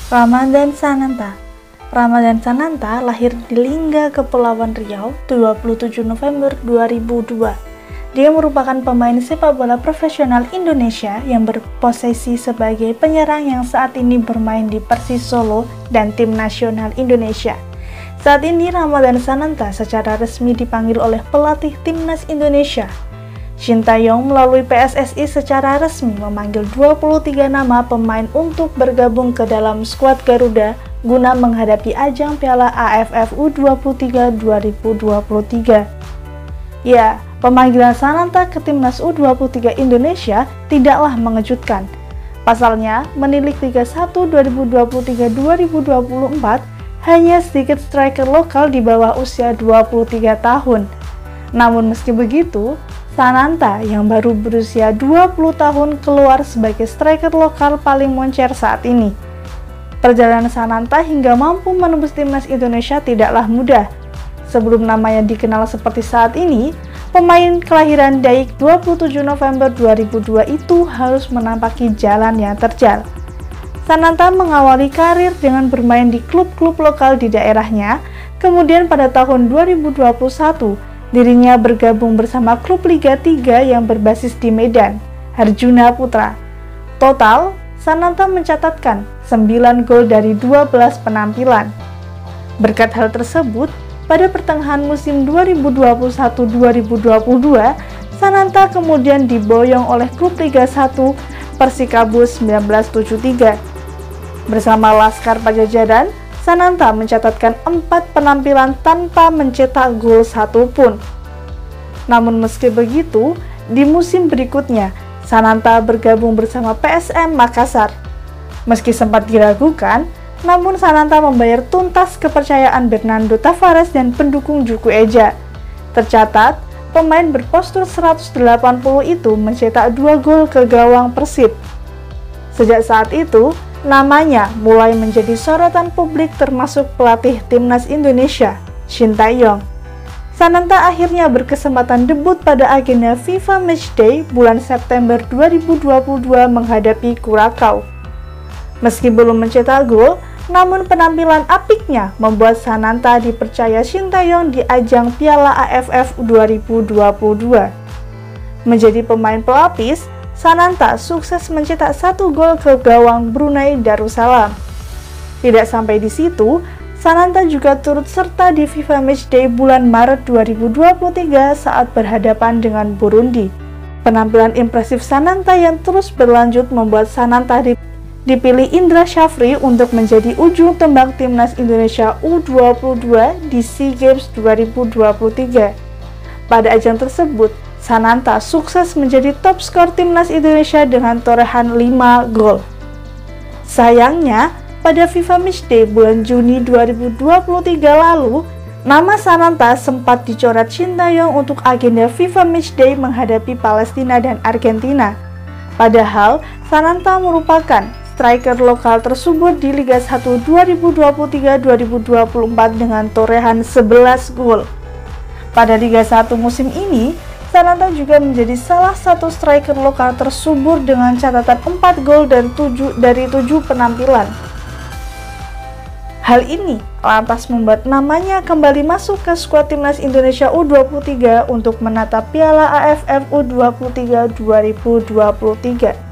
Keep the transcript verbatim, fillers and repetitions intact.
Ramadhan Sananta. Ramadhan Sananta lahir di Lingga, Kepulauan Riau, dua puluh tujuh November dua ribu dua. Dia merupakan pemain sepak bola profesional Indonesia yang berposisi sebagai penyerang yang saat ini bermain di Persis Solo dan tim nasional Indonesia. Saat ini Ramadhan Sananta secara resmi dipanggil oleh pelatih timnas Indonesia. Shin Tae-yong melalui P S S I secara resmi memanggil dua puluh tiga nama pemain untuk bergabung ke dalam skuad Garuda guna menghadapi ajang Piala A F F U dua puluh tiga dua ribu dua puluh tiga. Ya, pemanggilan Sananta ke timnas U dua puluh tiga Indonesia tidaklah mengejutkan. Pasalnya, menilik Liga satu dua ribu dua puluh tiga dua ribu dua puluh empat hanya sedikit striker lokal di bawah usia dua puluh tiga tahun. Namun meski begitu, Sananta yang baru berusia dua puluh tahun keluar sebagai striker lokal paling moncer saat ini. Perjalanan Sananta hingga mampu menembus timnas Indonesia tidaklah mudah. Sebelum namanya dikenal seperti saat ini, pemain kelahiran Daik dua puluh tujuh November dua ribu dua itu harus menampaki jalan yang terjal. Sananta mengawali karir dengan bermain di klub-klub lokal di daerahnya, kemudian pada tahun dua ribu dua puluh satu, dirinya bergabung bersama klub Liga tiga yang berbasis di Medan, Harjuna Putra. Total, Sananta mencatatkan sembilan gol dari dua belas penampilan. Berkat hal tersebut, pada pertengahan musim dua ribu dua puluh satu dua ribu dua puluh dua, Sananta kemudian diboyong oleh klub Liga satu Persikabus seribu sembilan ratus tujuh puluh tiga. Bersama Laskar Pajajaran, Sananta mencatatkan empat penampilan tanpa mencetak gol satupun. Namun meski begitu, di musim berikutnya, Sananta bergabung bersama P S M Makassar. Meski sempat diragukan, namun Sananta membayar tuntas kepercayaan Bernardo Tavares dan pendukung Juku Eja. Tercatat, pemain berpostur seratus delapan puluh itu mencetak dua gol ke gawang Persib. Sejak saat itu, namanya mulai menjadi sorotan publik termasuk pelatih timnas Indonesia, Shin Tae-yong. Sananta akhirnya berkesempatan debut pada agenda FIFA Matchday bulan September dua ribu dua puluh dua menghadapi Curaçao. Meski belum mencetak gol, namun penampilan apiknya membuat Sananta dipercaya Shin Tae-yong di ajang Piala A F F dua ribu dua puluh dua. Menjadi pemain pelapis, Sananta sukses mencetak satu gol ke gawang Brunei Darussalam. Tidak sampai di situ, Sananta juga turut serta di FIFA Matchday bulan Maret dua ribu dua puluh tiga saat berhadapan dengan Burundi. Penampilan impresif Sananta yang terus berlanjut membuat Sananta dipilih Indra Syafri untuk menjadi ujung tombak timnas Indonesia U dua puluh dua di SEA Games dua ribu dua puluh tiga. Pada ajang tersebut, Sananta sukses menjadi top skor timnas Indonesia dengan torehan lima gol. Sayangnya, pada FIFA Matchday bulan Juni dua ribu dua puluh tiga lalu, nama Sananta sempat dicoret Shin Tae-yong untuk agenda FIFA Matchday menghadapi Palestina dan Argentina. Padahal, Sananta merupakan striker lokal tersubur di Liga satu dua ribu dua puluh tiga dua ribu dua puluh empat dengan torehan sebelas gol. Pada Liga satu musim ini, Sananta juga menjadi salah satu striker lokal tersubur dengan catatan empat gol dan tujuh dari tujuh penampilan. Hal ini lantas membuat namanya kembali masuk ke skuad timnas Indonesia U dua puluh tiga untuk menatap Piala A F F U dua puluh tiga dua ribu dua puluh tiga.